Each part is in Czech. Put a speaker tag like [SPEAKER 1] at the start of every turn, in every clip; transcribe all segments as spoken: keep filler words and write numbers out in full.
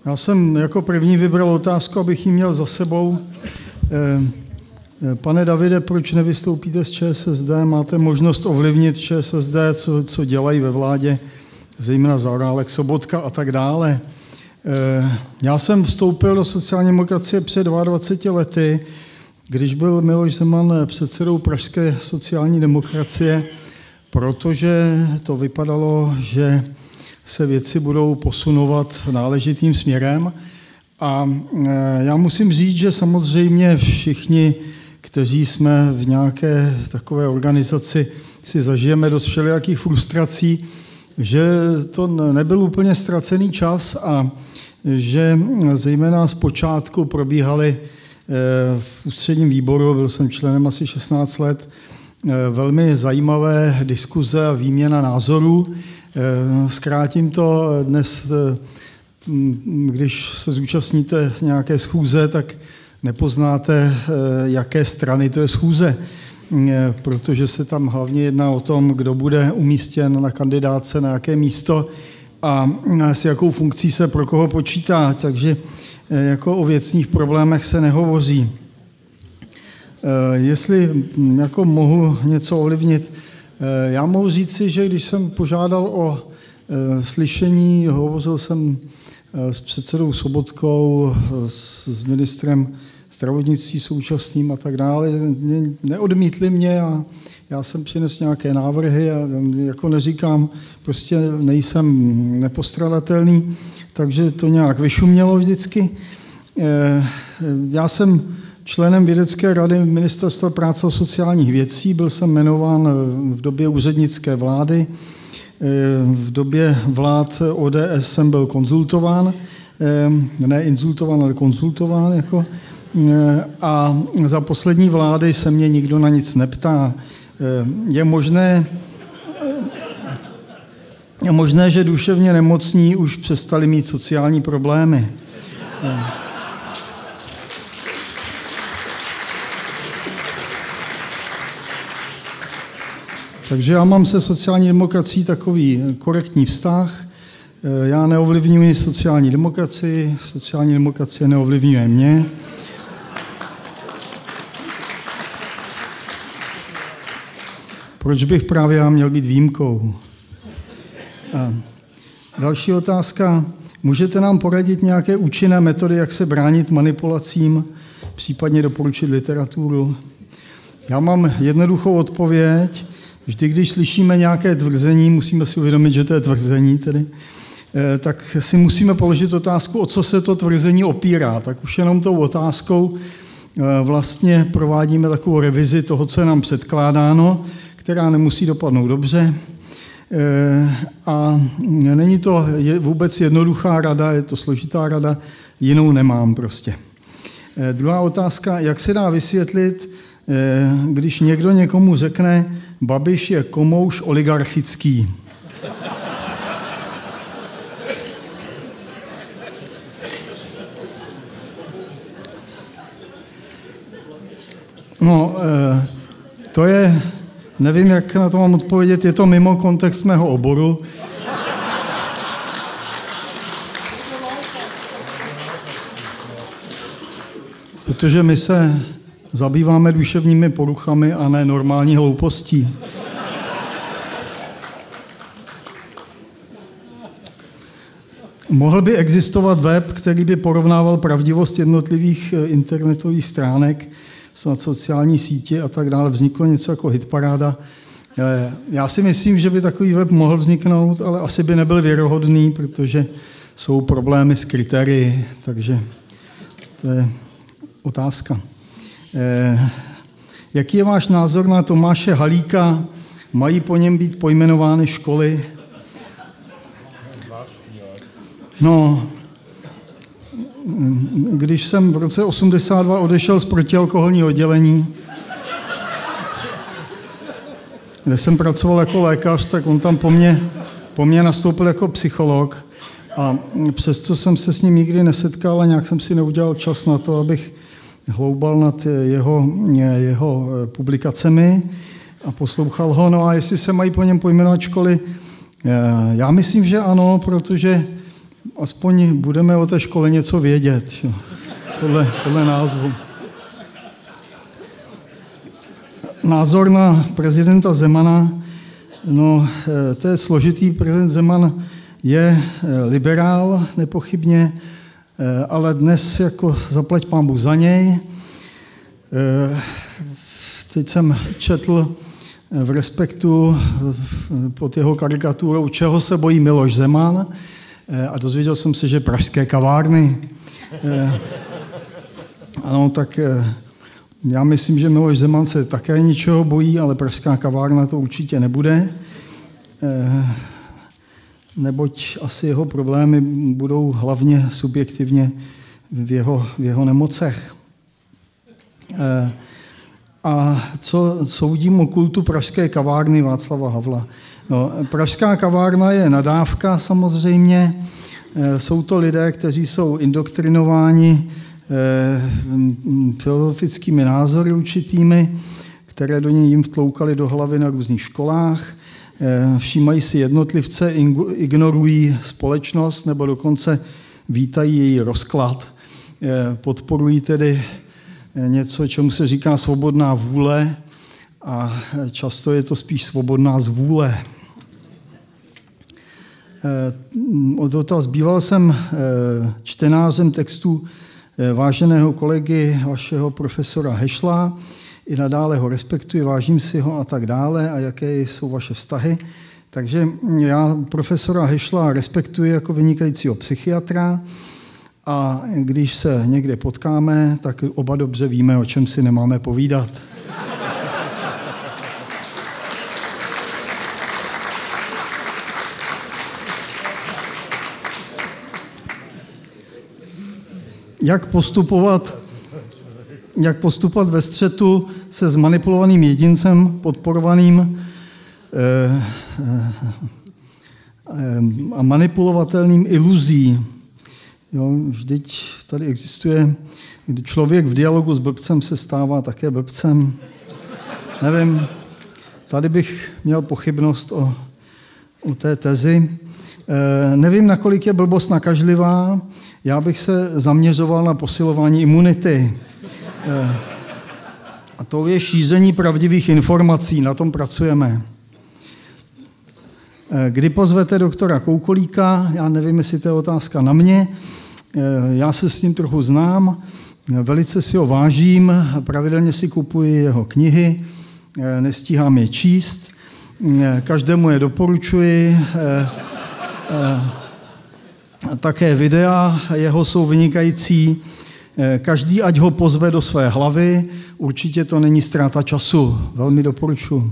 [SPEAKER 1] Já jsem jako první vybral otázku, abych ji měl za sebou. Pane Davide, proč nevystoupíte z ČSSD? Máte možnost ovlivnit ČSSD, co, co dělají ve vládě, zejména Zaorálek, Sobotka a tak dále. Já jsem vstoupil do sociální demokracie před dvaceti dvěma lety, když byl Miloš Zeman předsedou pražské sociální demokracie, protože to vypadalo, že se věci budou posunovat náležitým směrem. A já musím říct, že samozřejmě všichni, kteří jsme v nějaké takové organizaci, si zažijeme dost všelijakých frustrací, že to nebyl úplně ztracený čas a že zejména zpočátku probíhaly v ústředním výboru, byl jsem členem asi šestnáct let, velmi zajímavé diskuze a výměna názorů. Zkrátím to dnes, když se zúčastníte nějaké schůze, tak nepoznáte, jaké strany to je schůze, protože se tam hlavně jedná o tom, kdo bude umístěn na kandidátce, na jaké místo a s jakou funkcí se pro koho počítá, takže jako o věcných problémech se nehovoří. Jestli jako mohu něco ovlivnit, já mohu říci, že když jsem požádal o slyšení, hovořil jsem s předsedou Sobotkou, s ministrem zdravotnictví současným a tak dále, neodmítli mě a já jsem přinesl nějaké návrhy a jako neříkám, prostě nejsem nepostradatelný, takže to nějak vyšumělo vždycky. Já jsem členem vědecké rady Ministerstva práce a sociálních věcí, byl jsem jmenován v době úřednické vlády, v době vlád O D S jsem byl konzultován, ne inzultován, ale konzultován, jako, a za poslední vlády se mě nikdo na nic neptá. Je možné, je možné, že duševně nemocní už přestali mít sociální problémy. Takže já mám se sociální demokracií takový korektní vztah. Já neovlivňuji sociální demokracii, sociální demokracie neovlivňuje mě. Proč bych právě já měl být výjimkou? A další otázka. Můžete nám poradit nějaké účinné metody, jak se bránit manipulacím, případně doporučit literaturu? Já mám jednoduchou odpověď. Vždy, když slyšíme nějaké tvrzení, musíme si uvědomit, že to je tvrzení tedy, tak si musíme položit otázku, o co se to tvrzení opírá. Tak už jenom tou otázkou vlastně provádíme takovou revizi toho, co je nám předkládáno, která nemusí dopadnout dobře. A není to vůbec jednoduchá rada, je to složitá rada, jinou nemám prostě. Druhá otázka, jak se dá vysvětlit, když někdo někomu řekne, Babiš je komouš oligarchický. No, to je, nevím, jak na to mám odpovědět, je to mimo kontext mého oboru. Protože my se zabýváme duševními poruchami a ne normální hloupostí. Mohl by existovat web, který by porovnával pravdivost jednotlivých internetových stránek, snad sociální sítě a tak dále. Vzniklo něco jako hitparáda. Já si myslím, že by takový web mohl vzniknout, ale asi by nebyl věrohodný, protože jsou problémy s kritérii, takže to je otázka. Jaký je váš názor na Tomáše Halíka? Mají po něm být pojmenovány školy? No, když jsem v roce osmdesát dva odešel z protialkoholního oddělení, kde jsem pracoval jako lékař, tak on tam po mně, po mně nastoupil jako psycholog a přesto jsem se s ním nikdy nesetkal a nějak jsem si neudělal čas na to, abych hloubal nad jeho, jeho publikacemi a poslouchal ho. No a jestli se mají po něm pojmenovat školy, já myslím, že ano, protože aspoň budeme o té škole něco vědět, že? Podle, podle názvu. Názor na prezidenta Zemana, no to je složitý, prezident Zeman je liberál nepochybně, ale dnes jako zaplať pánbůh za něj. Teď jsem četl v Respektu pod jeho karikaturou, čeho se bojí Miloš Zeman, a dozvěděl jsem se, že pražské kavárny. Ano, tak já myslím, že Miloš Zeman se také ničeho bojí, ale pražská kavárna to určitě nebude, neboť asi jeho problémy budou hlavně subjektivně v jeho, v jeho nemocech. A co soudím o kultu pražské kavárny Václava Havla? No, pražská kavárna je nadávka samozřejmě. Jsou to lidé, kteří jsou indoktrinováni filozofickými názory určitými, které do něj jim vtloukali do hlavy na různých školách. Všímají si jednotlivce, ignorují společnost nebo dokonce vítají její rozklad. Podporují tedy něco, čemu se říká svobodná vůle, a často je to spíš svobodná zvůle. Dotaz. Býval jsem čtenářem textů váženého kolegy, vašeho profesora Hešla, i nadále ho respektuji, vážím si ho a tak dále, a jaké jsou vaše vztahy. Takže já profesora Hešla respektuji jako vynikajícího psychiatra, a když se někde potkáme, tak oba dobře víme, o čem si nemáme povídat. Jak postupovat, jak postupovat ve střetu se zmanipulovaným jedincem, podporovaným eh, eh, a manipulovatelným iluzí. Jo, vždyť tady existuje, kdy člověk v dialogu s blbcem se stává také blbcem. Nevím, tady bych měl pochybnost o, o té tezi. E, nevím, nakolik je blbost nakažlivá, já bych se zaměřoval na posilování imunity. E, a to je šíření pravdivých informací, na tom pracujeme. Kdy pozvete doktora Koukolíka? Já nevím, jestli to je otázka na mě. Já se s ním trochu znám, velice si ho vážím, pravidelně si kupuji jeho knihy, nestíhám je číst, každému je doporučuji. Také videa jeho jsou vynikající. Každý, ať ho pozve do své hlavy, určitě to není ztráta času, velmi doporučuji.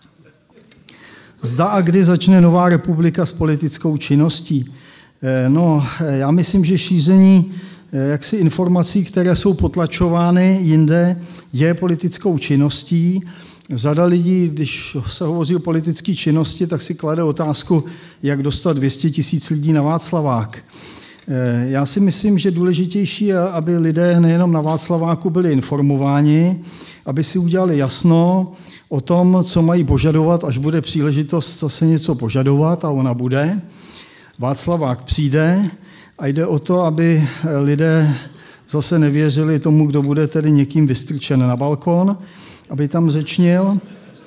[SPEAKER 1] Zda a kdy začne nová republika s politickou činností? No, já myslím, že šíření jaksi informací, které jsou potlačovány jinde, je politickou činností. Řada lidí, když se hovoří o politické činnosti, tak si klade otázku, jak dostat dvě stě tisíc lidí na Václavák. Já si myslím, že důležitější je, aby lidé nejenom na Václaváku byli informováni, aby si udělali jasno o tom, co mají požadovat, až bude příležitost zase něco požadovat, a ona bude. Václavák přijde a jde o to, aby lidé zase nevěřili tomu, kdo bude tedy někým vystrčen na balkon, aby tam řečnil.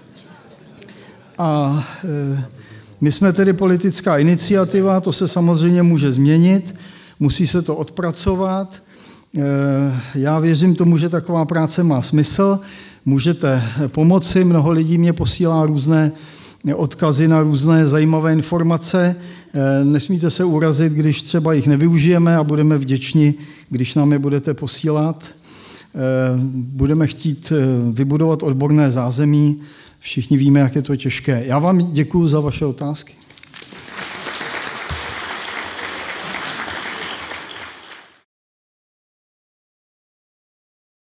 [SPEAKER 1] A e, my jsme tedy politická iniciativa, to se samozřejmě může změnit, musí se to odpracovat. E, já věřím tomu, že taková práce má smysl. Můžete pomoci, mnoho lidí mě posílá různé odkazy na různé zajímavé informace. Nesmíte se urazit, když třeba jich nevyužijeme, a budeme vděční, když nám je budete posílat. Budeme chtít vybudovat odborné zázemí. Všichni víme, jak je to těžké. Já vám děkuju za vaše otázky.